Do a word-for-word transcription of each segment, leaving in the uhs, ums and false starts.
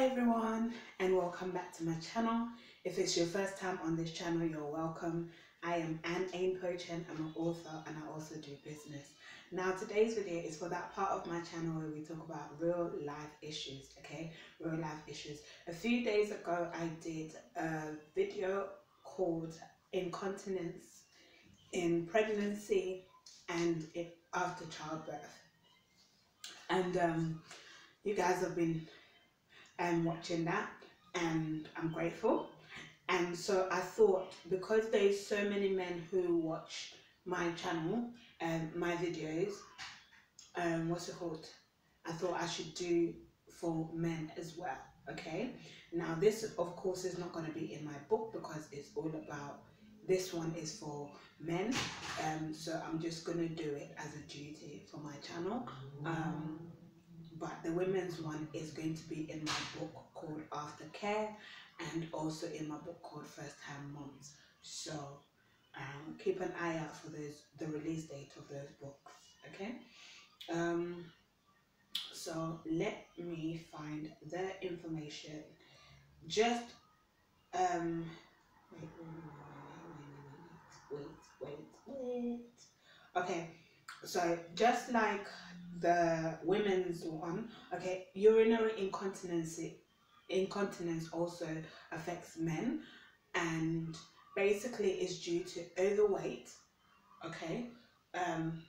everyone, and welcome back to my channel. If it's your first time on this channel, you're welcome. I am Anne Ain-Pochen. I'm an author and I also do business. Now today's video is for that part of my channel where we talk about real life issues, okay? Real life issues. A few days ago I did a video called Incontinence in Pregnancy and it after childbirth. And um, you guys have been um, watching that and I'm grateful. And so I thought, because there's so many men who watch my channel and um, my videos, um, what's it called? I thought I should do for men as well, okay? Now this of course is not going to be in my book because it's all about, this one is for men, um, so I'm just going to do it as a duty for my channel. Um, but the women's one is going to be in my book called Aftercare and also in my book called First Time Moms. So um, keep an eye out for those, the release date of those books, okay? Um, so let me find the information. Just um, wait, wait, wait, wait, wait. Okay, so just like the women's one, okay, urinary incontinence incontinence also affects men, and basically is due to overweight, okay, um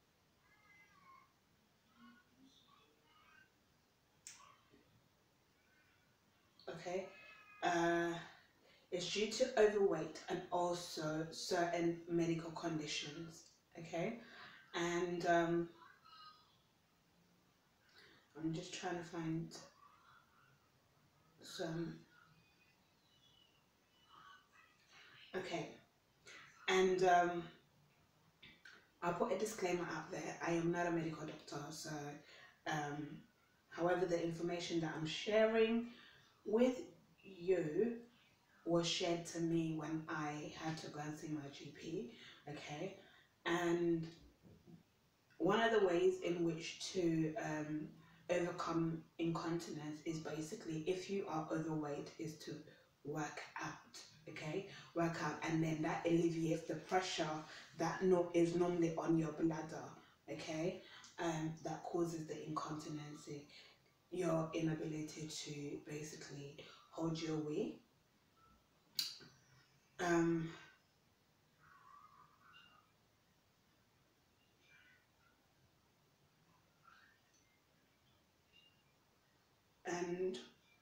okay uh it's due to overweight and also certain medical conditions, okay. And um I'm just trying to find some. Okay, and um, I'll put a disclaimer out there. I am not a medical doctor, so um, however, the information that I'm sharing with you was shared to me when I had to go and see my G P, okay? And one of the ways in which to um, overcome incontinence is basically, if you are overweight, is to work out, okay? Work out, and then that alleviates the pressure that no, is normally on your bladder, okay? Um, that causes the incontinence, your inability to basically hold your wee. Um, and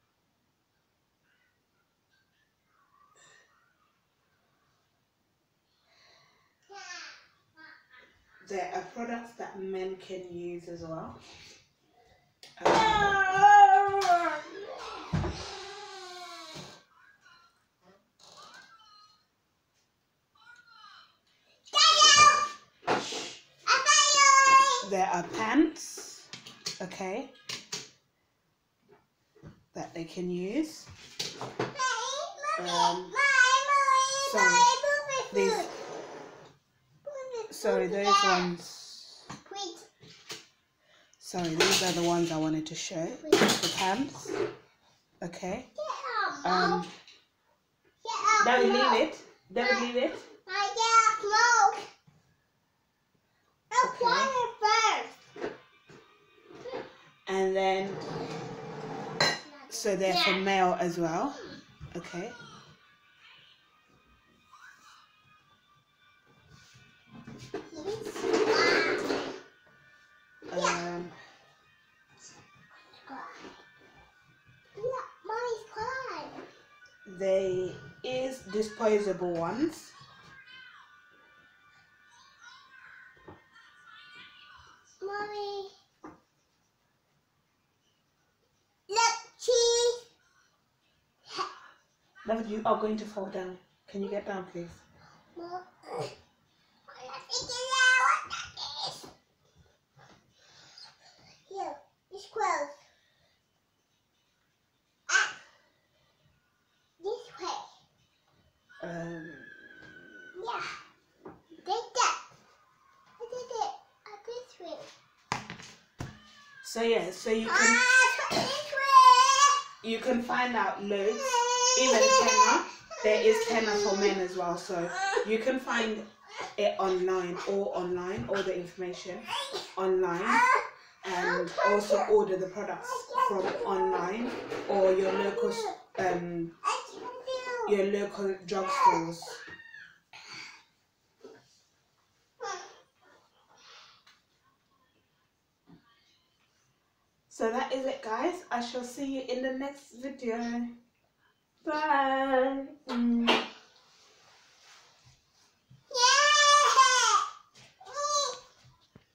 there are products that men can use as well. Um, there are pants, okay, that they can use. Um, sorry, these, sorry, those ones. Sorry, these are the ones I wanted to show. The pants, okay. Um, David, leave it. David, leave it. Okay. And then, so they're for male as well, okay. Um, there is disposable ones. Mommy, look, cheese. David, you are going to fall down. Can you get down, please? Mom. Here, it's close. Ah, this way. Um, Yeah, take that. I did it. Uh, this way. so yeah, so you can Ah, this way. you can find out loads, even tenner. There is tenner for men as well, so you can find it online or online, all the information online, and also order the products from online or your local um your local drugstores. So that is it, guys. I shall see you in the next video. Bye. Mm.